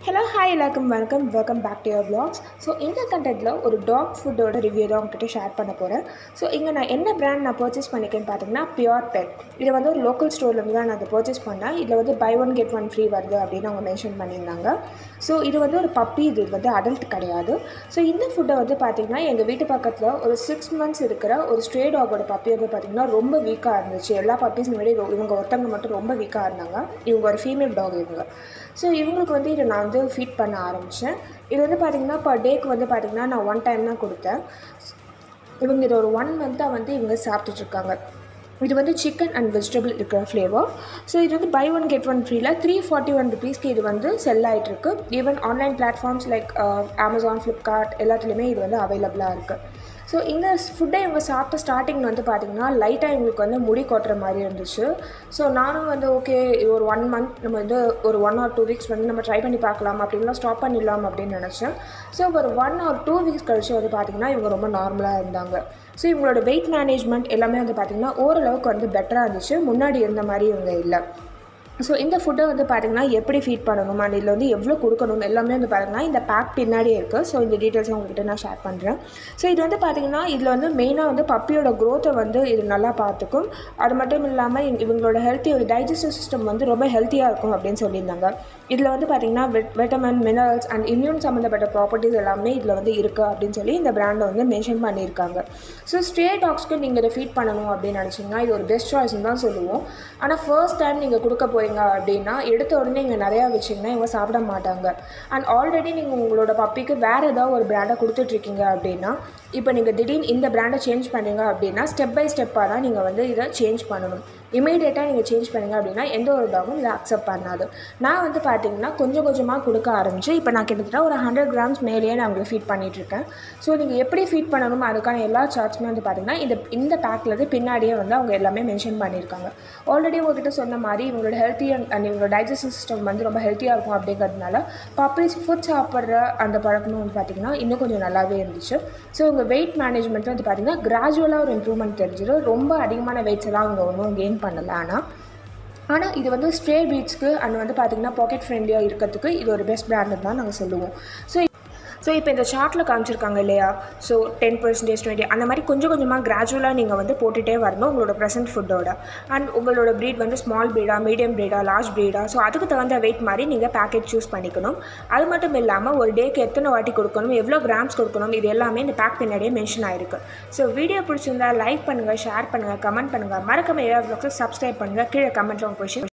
Hello, hi, welcome back to your vlogs. So, in the content ஒரு dog food review தான் உங்ககிட்ட share பண்ண போகிறேன். ஸோ இங்கே நான் என்ன பிராண்ட் நான் பர்ச்சேஸ் பண்ணிக்கேன்னு பார்த்தீங்கன்னா Purepet. இதை வந்து ஒரு லோக்கல் ஸ்டோர்லேருந்து தான் நான் அதை பர்ச்சேஸ் பண்ணேன். இதில் வந்து buy one get one free வருது அப்படின்னு அவங்க மென்ஷன் பண்ணியிருந்தாங்க. ஸோ இது வந்து ஒரு பப்பி, இது வந்து அடல்ட் கிடையாது. ஸோ இந்த ஃபுட்டை வந்து பார்த்திங்கன்னா எங்கள் வீட்டு பக்கத்தில் ஒரு 6 months இருக்கிற ஒரு ஸ்ட்ரே டாகோட பப்பி வந்து பார்த்திங்கன்னா ரொம்ப வீக்காக இருந்துச்சு. எல்லா பப்பீஸ் முன்னாடி இவங்க ஒருத்தவங்க மட்டும் ரொம்ப வீக்காக இருந்தாங்க. இவங்க ஒரு ஃபீமேல் டாக் இவங்க. ஸோ இவங்களுக்கு வந்து இதை நான் வந்து ஃபீட் பண்ண ஆரம்பித்தேன். இது வந்து பார்த்திங்கன்னா பர் டேக்கு வந்து பார்த்திங்கன்னா நான் 1 time தான் கொடுத்தேன். இவங்க இதை ஒரு 1 month வந்து இவங்க சாப்பிட்டுட்ருக்காங்க. இது வந்து சிக்கன் அண்ட் வெஜிடபிள் இருக்கிற ஃப்ளேவர். ஸோ இது வந்து buy one get one ஃப்ரீல 341 rupeesக்கு இது வந்து செல் ஆகிட்டுருக்கு. Even online platforms like Amazon, Flipkart எல்லாத்துலேயுமே இது வந்து அவைலபிளாக இருக்குது. ஸோ இந்த ஃபுட்டை இவங்க சாப்பிட்ட ஸ்டார்டிங் வந்து பார்த்திங்கன்னா லைட்டாக இவங்களுக்கு வந்து முடி கொட்டுற மாதிரி இருந்துச்சு. ஸோ நானும் வந்து ஓகே ஒரு 1 month நம்ம வந்து ஒரு 1 or 2 weeks வந்து நம்ம ட்ரை பண்ணி பார்க்கலாம் அப்படின்லாம் ஸ்டாப் பண்ணிடலாம் அப்படின்னு நினச்சேன். ஸோ ஒரு 1 or 2 weeks கழிச்சு வந்து பார்த்திங்கன்னா இவங்க ரொம்ப நார்மலாக இருந்தாங்க. ஸோ இவங்களோட வெயிட் மேனேஜ்மெண்ட் எல்லாமே வந்து பார்த்திங்கன்னா ஓரளவுக்கு வந்து பெட்டராக இருந்துச்சு. முன்னாடி இருந்த மாதிரி இவங்க இல்லை. ஸோ இந்த ஃபுட்டை வந்து பார்த்திங்கன்னா எப்படி ஃபீட் பண்ணணும் அண்ட் இதில் வந்து எவ்வளோ கொடுக்கணும் எல்லாமே வந்து பார்த்திங்கன்னா இந்த பேக் பின்னாடியே இருக்குது. ஸோ இந்த டீட்டெயில்ஸை உங்கள்கிட்ட நான் ஷேர் பண்ணுறேன். ஸோ இது வந்து பார்த்திங்கன்னா இதில் வந்து மெயினாக வந்து பப்பியோட க்ரோத்தை வந்து இது நல்லா பார்த்துக்கும். அது மட்டும் இல்லாமல் இவங்களோட ஒரு டைஜஸ்டிவ் சிஸ்டம் வந்து ரொம்ப ஹெல்த்தியாக இருக்கும் அப்படின்னு சொல்லியிருந்தாங்க. இதில் வந்து பார்த்திங்கன்னா விட்டமின், மினரல்ஸ் அண்ட் இம்யூன் சம்மந்தப்பட்ட ப்ராப்பர்ட்டிஸ் எல்லாமே இதில் வந்து இருக்குது அப்படின்னு சொல்லி இந்த பிராண்டை வந்து மென்ஷன் பண்ணியிருக்காங்க. ஸோ ஸ்ட்ரே டாக்ஸ்க்கு நீங்கள் இதை ஃபீட் பண்ணணும் அப்படின்னு நினச்சிங்கன்னா இது ஒரு பெஸ்ட் சாய்ஸ்ன்னு தான் சொல்லுவோம். ஆனால் ஃபர்ஸ்ட் டைம் நீங்கள் கொடுக்க அப்படின்னா எடுத்த உடனே நீங்கள் நிறையா வச்சிங்கன்னா இவங்க சாப்பிட மாட்டாங்க. அண்ட் ஆல்ரெடி நீங்கள் உங்களோட பப்பிக்கு வேறு ஏதாவது ஒரு பிராண்டை கொடுத்துட்ருக்கீங்க அப்படின்னா இப்போ நீங்கள் திடீர்னு இந்த பிராண்டை சேஞ்ச் பண்ணுறீங்க அப்படின்னா ஸ்டெப் பை ஸ்டெப்பாக தான் நீங்கள் வந்து இதை சேஞ்ச் பண்ணணும். இமீடியட்டாக நீங்கள் சேஞ்ச் பண்ணுங்க அப்படின்னா எந்த ஒரு டாகும் இதை அக்செப்ட் பண்ணாது. நான் வந்து பார்த்திங்கன்னா கொஞ்சம் கொஞ்சமாக கொடுக்க ஆரம்பிச்சு இப்போ நான் கிட்டத்தட்ட ஒரு 100 grams மேலேயே நான் உங்களுக்கு ஃபீட் பண்ணிகிட்ருக்கேன். ஸோ நீங்கள் எப்படி ஃபீட் பண்ணணும் அதுக்கான எல்லா சார்ட்ஸுமே வந்து பார்த்திங்கன்னா இந்த பேக்கில் வந்து பின்னாடியே வந்து அவங்க எல்லாமே மென்ஷன் பண்ணியிருக்காங்க. ஆல்ரெடி உங்கள்கிட்ட சொன்ன மாதிரி இவங்களோட ஹெல்த்தி அண்ட் இவங்களோட டைஜஸ்டிவ் சிஸ்டம் வந்து ரொம்ப ஹெல்த்தியாக இருக்கும் அப்படிங்கிறதுனால பப்பீஸ் ஃபுட் சாப்பிட்ற அந்த பழக்கமும் வந்து பார்த்திங்கன்னா இன்னும் கொஞ்சம் நல்லாவே இருந்துச்சு. ஸோ உங்கள் வெயிட் மேனேஜ்மெண்ட் வந்து பார்த்திங்கன்னா கிராஜுவலாக ஒரு இம்ப்ரூவ்மெண்ட் தெரிஞ்சிடும். ரொம்ப அதிகமான வெயிட்ஸ் எல்லாம் அவங்க ஒன்றும் கெயின் பண்ணலை. ஆனால் இது வந்து ஸ்ட்ரே பீட்ஸ்க்கு அண்ட் வந்து பார்த்திங்கன்னா பாக்கெட் ஃப்ரெண்ட்லியாக இருக்கிறதுக்கு இது ஒரு பெஸ்ட் பிராண்டு தான் நாங்கள் சொல்லுவோம். ஸோ இப்போ இந்த சார்ட்டில் காமிச்சிருக்காங்க இல்லையா, ஸோ 10%, 20 அந்த மாதிரி கொஞ்சம் கொஞ்சமாக கிராஜுவலாக நீங்கள் வந்து போட்டுகிட்டே வரணும் உங்களோட ப்ரெசென்ட் ஃபுட்டோட. அண்ட் உங்களோட ப்ரீட் வந்து ஸ்மால் ப்ரீடா, மீடியம் ப்ரீடா, லார்ஜ் ப்ரீடா, ஸோ அதுக்கு தகுந்த வெயிட் மாதிரி நீங்கள் பேக்கெட் சூஸ் பண்ணிக்கணும். அது மட்டும் இல்லாமல் ஒரு டேக்கு எத்தனை வாட்டி கொடுக்கணும், எவ்வளோ கிராம்ஸ் கொடுக்கணும், இது எல்லாமே இந்த பேக் பின்னாடியே மென்ஷன் ஆகிருக்கு. ஸோ வீடியோ பிடிச்சிருந்தா லைக் பண்ணுங்கள், ஷேர் பண்ணுங்கள், கமெண்ட் பண்ணுங்கள், மறக்காம ஏதாவது சப்ஸ்கிரைப் பண்ணுங்கள். கீழே கமெண்ட்டில் உங்கள் கொஷின்